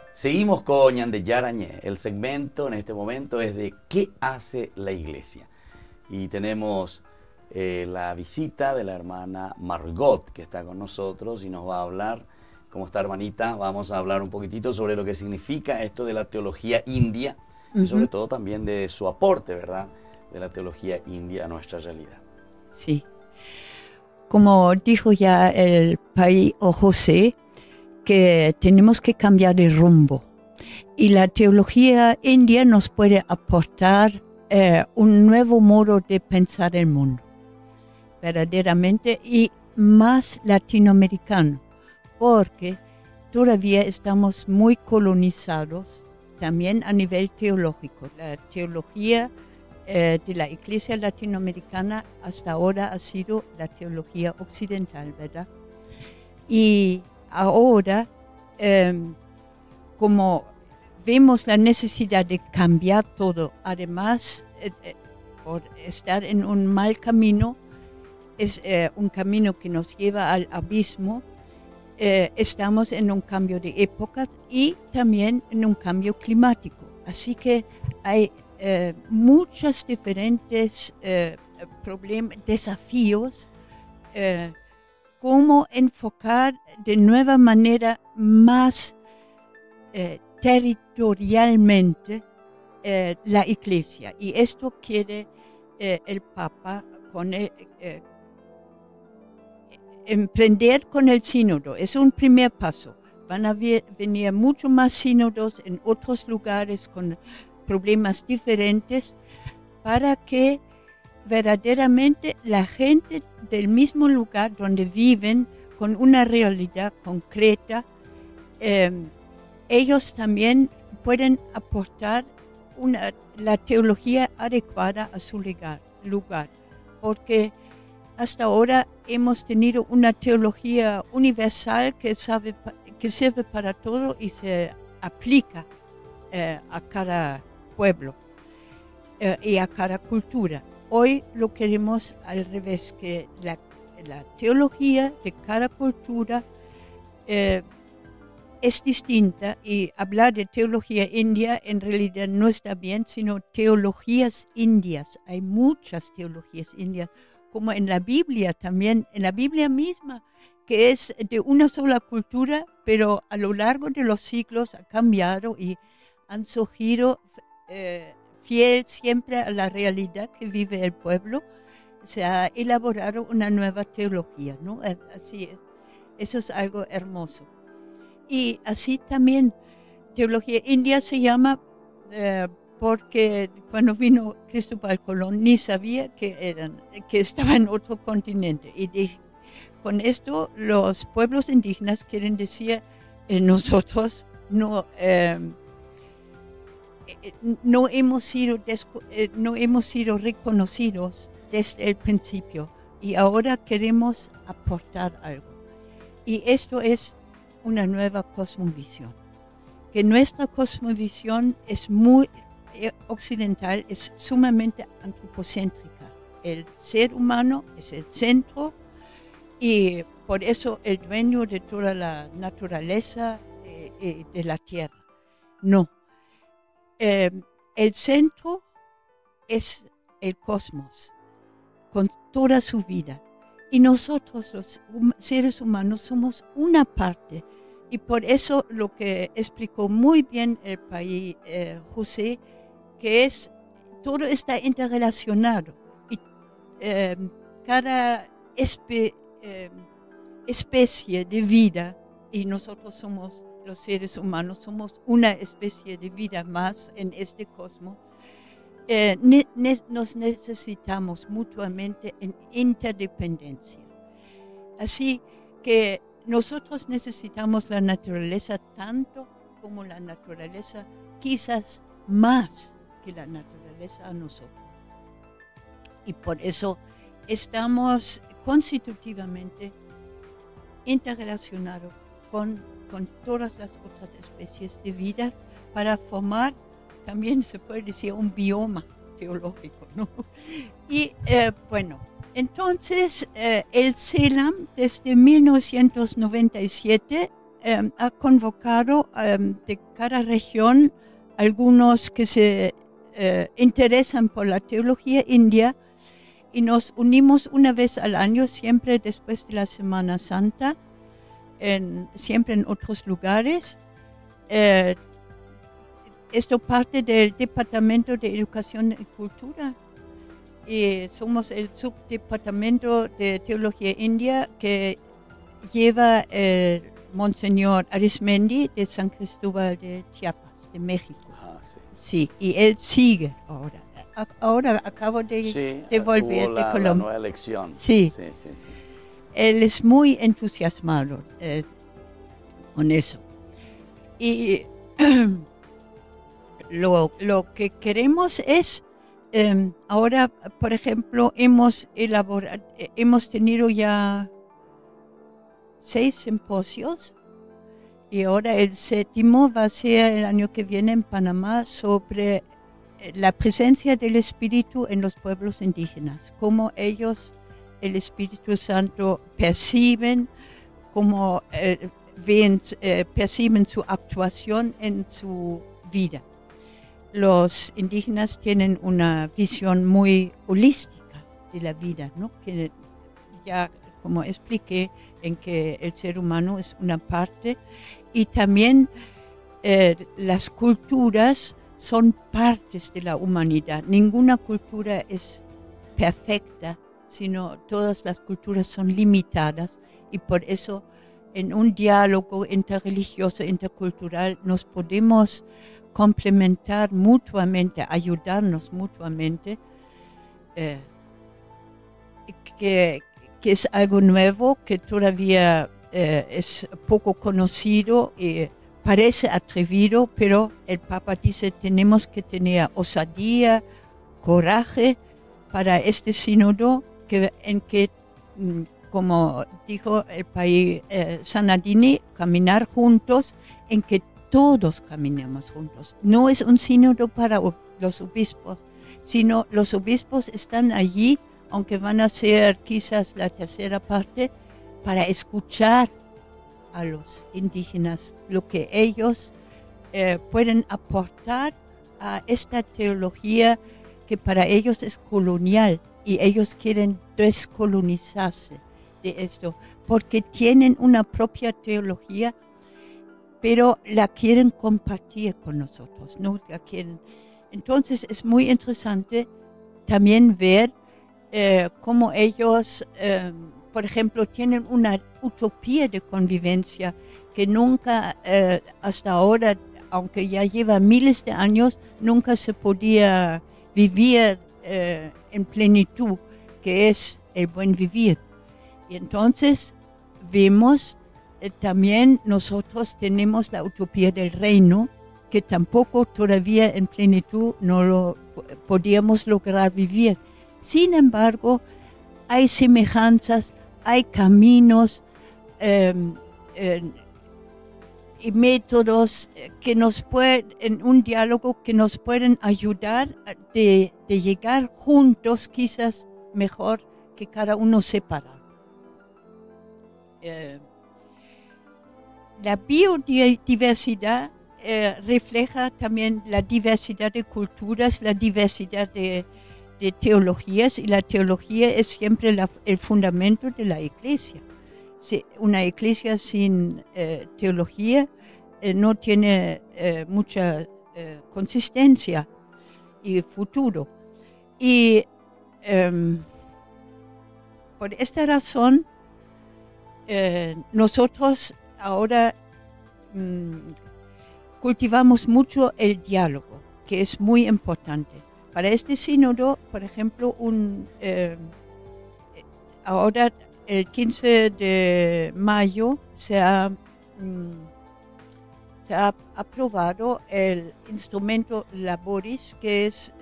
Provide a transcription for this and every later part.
Seguimos con Ñande Yarañé. El segmento en este momento es de ¿qué hace la iglesia? Y tenemos la visita de la hermana Margot, que está con nosotros y nos va a hablar. ¿Cómo está, hermanita? Vamos a hablar un poquitito sobre lo que significa esto de la teología india y sobre todo también de su aporte, ¿verdad?, de la teología india a nuestra realidad. Sí. Como dijo ya el país o José, que tenemos que cambiar de rumbo. Y la teología india nos puede aportar un nuevo modo de pensar el mundo, verdaderamente, y más latinoamericano, porque todavía estamos muy colonizados también a nivel teológico. La teología de la Iglesia latinoamericana hasta ahora ha sido la teología occidental, ¿verdad? Y ahora, como vemos la necesidad de cambiar todo, además por estar en un mal camino, es un camino que nos lleva al abismo, estamos en un cambio de épocas y también en un cambio climático. Así que hay muchos diferentes problemas, desafíos, cómo enfocar de nueva manera más territorialmente la Iglesia. Y esto quiere el Papa con emprender con el sínodo. Es un primer paso. Van a venir mucho más sínodos en otros lugares con problemas diferentes para que verdaderamente la gente del mismo lugar donde viven con una realidad concreta, ellos también pueden aportar la teología adecuada a su lugar, porque hasta ahora hemos tenido una teología universal que sirve para todo y se aplica a cada pueblo y a cada cultura. Hoy lo queremos al revés, que la teología de cada cultura es distinta, y hablar de teología india en realidad no está bien, sino teologías indias. Hay muchas teologías indias, como en la Biblia también, en la Biblia misma, que es de una sola cultura, pero a lo largo de los siglos ha cambiado y han surgido fiel siempre a la realidad que vive el pueblo. Se ha elaborado una nueva teología, ¿no? Así es. Eso es algo hermoso. Y así también, teología india se llama porque cuando vino Cristóbal Colón ni sabía que estaba en otro continente. Y con esto los pueblos indígenas quieren decir, nosotros no hemos sido reconocidos desde el principio y ahora queremos aportar algo. Y esto es una nueva cosmovisión, que nuestra cosmovisión es muy occidental, es sumamente antropocéntrica. El ser humano es el centro y por eso el dueño de toda la naturaleza de la tierra. No, el centro es el cosmos, con toda su vida. Y nosotros, los seres humanos, somos una parte. Y por eso lo que explicó muy bien el país José, que todo está interrelacionado. Y cada especie de vida, y nosotros somos los seres humanos, somos una especie de vida más en este cosmos, nos necesitamos mutuamente en interdependencia. Así que nosotros necesitamos la naturaleza tanto como la naturaleza, quizás más que la naturaleza a nosotros. Y por eso estamos constitutivamente interrelacionados con todas las otras especies de vida para formar, también se puede decir, un bioma teológico, ¿no? Y bueno, entonces el CELAM desde 1997 ha convocado de cada región algunos que se interesan por la teología india y nos unimos una vez al año, siempre después de la Semana Santa, siempre en otros lugares. Esto parte del Departamento de Educación y Cultura. Y somos el subdepartamento de Teología India que lleva el Monseñor Arismendi de San Cristóbal de Chiapas, de México. Sí. Sí, y él sigue ahora. Ahora acabo de volver de Colombia. La nueva elección. Sí. Él es muy entusiasmado con eso. Y lo que queremos es, ahora, por ejemplo, hemos tenido ya 6 simposios y ahora el 7º va a ser el año que viene en Panamá sobre la presencia del Espíritu en los pueblos indígenas, cómo ellos el Espíritu Santo perciben, cómo perciben su actuación en su vida. Los indígenas tienen una visión muy holística de la vida, ¿no? Que ya, como expliqué, en que el ser humano es una parte y también las culturas son partes de la humanidad. Ninguna cultura es perfecta, sino todas las culturas son limitadas y por eso en un diálogo interreligioso, intercultural, nos podemos complementar mutuamente, ayudarnos mutuamente, que es algo nuevo, que todavía es poco conocido y parece atrevido, pero el Papa dice tenemos que tener osadía, coraje para este sínodo en que, como dijo el país Sanadini, caminar juntos, en que todos caminemos juntos. No es un sínodo para los obispos, sino los obispos están allí, aunque van a ser quizás la tercera parte, para escuchar a los indígenas, lo que ellos pueden aportar a esta teología que para ellos es colonial y ellos quieren descolonizarse de esto, porque tienen una propia teología, pero la quieren compartir con nosotros, no la quieren. Entonces es muy interesante también ver cómo ellos, por ejemplo, tienen una utopía de convivencia que nunca hasta ahora, aunque ya lleva miles de años, nunca se podía vivir en plenitud, que es el buen vivir. Y entonces vemos también nosotros tenemos la utopía del reino, que tampoco todavía en plenitud no lo podíamos lograr vivir. Sin embargo, hay semejanzas, hay caminos y métodos que nos pueden, en un diálogo que nos pueden ayudar de llegar juntos, quizás mejor que cada uno separado. La biodiversidad refleja también la diversidad de culturas, la diversidad de teologías, y la teología es siempre el fundamento de la iglesia. Una iglesia sin teología no tiene mucha consistencia y futuro. Y por esta razón, nosotros ahora cultivamos mucho el diálogo, que es muy importante. Para este sínodo, por ejemplo, ahora el 15 de mayo se ha aprobado el instrumento Laboris, que es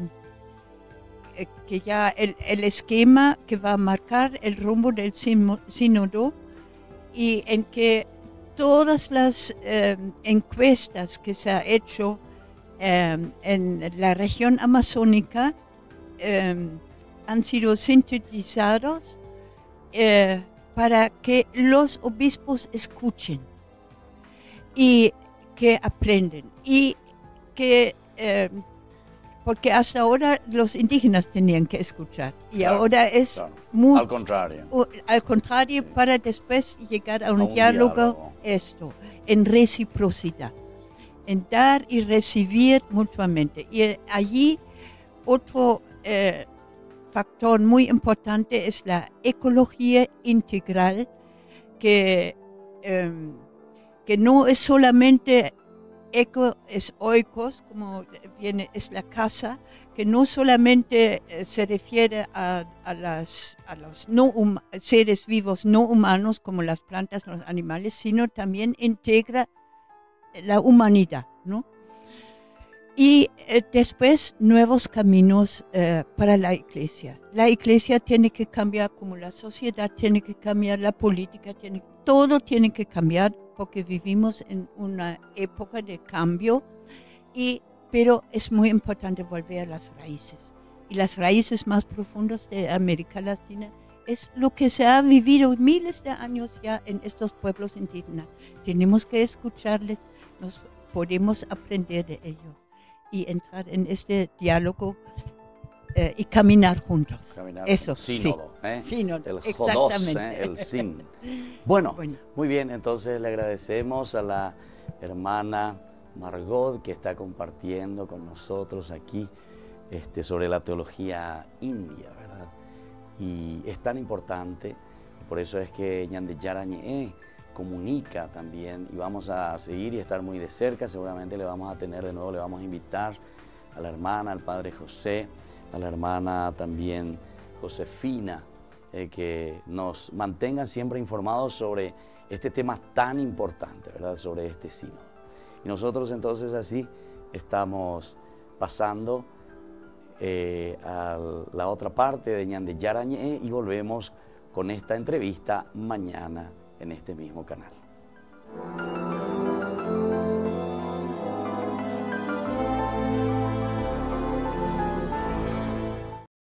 que ya el esquema que va a marcar el rumbo del sínodo, y en que todas las encuestas que se ha hecho en la región amazónica han sido sintetizados para que los obispos escuchen y que aprenden. Y que, porque hasta ahora los indígenas tenían que escuchar y Claro, ahora es claro. muy... Al contrario. Sí. Sí. Para después llegar a A un un diálogo, diálogo. esto, en reciprocidad, en dar y recibir mutuamente. Y allí otro factor muy importante es la ecología integral, que no es solamente eco, es oikos, como viene, es la casa, que no solamente se refiere a los no seres vivos no humanos como las plantas, los animales, sino también integra la humanidad, ¿no? Y después nuevos caminos para la iglesia. La iglesia tiene que cambiar, como la sociedad tiene que cambiar, la política todo tiene que cambiar, porque vivimos en una época de cambio, pero es muy importante volver a las raíces. Y las raíces más profundas de América Latina es lo que se ha vivido miles de años ya en estos pueblos indígenas. Tenemos que escucharles, nos podemos aprender de ellos y entrar en este diálogo y caminar juntos. Eso, sínodo, sí. Sínodo, el exactamente. Jodos, el sin. Bueno, muy bien, entonces le agradecemos a la hermana Margot que está compartiendo con nosotros aquí sobre la teología india, ¿verdad? Y es tan importante, por eso es que Ñande Yarañe comunica también, y vamos a seguir y estar muy de cerca. Seguramente le vamos a tener de nuevo, le vamos a invitar a la hermana, al padre José, a la hermana también Josefina, que nos mantengan siempre informados sobre este tema tan importante, ¿verdad? Sobre este sínodo. Y nosotros entonces así estamos pasando a la otra parte de Ñande Yarañe y volvemos con esta entrevista mañana en este mismo canal.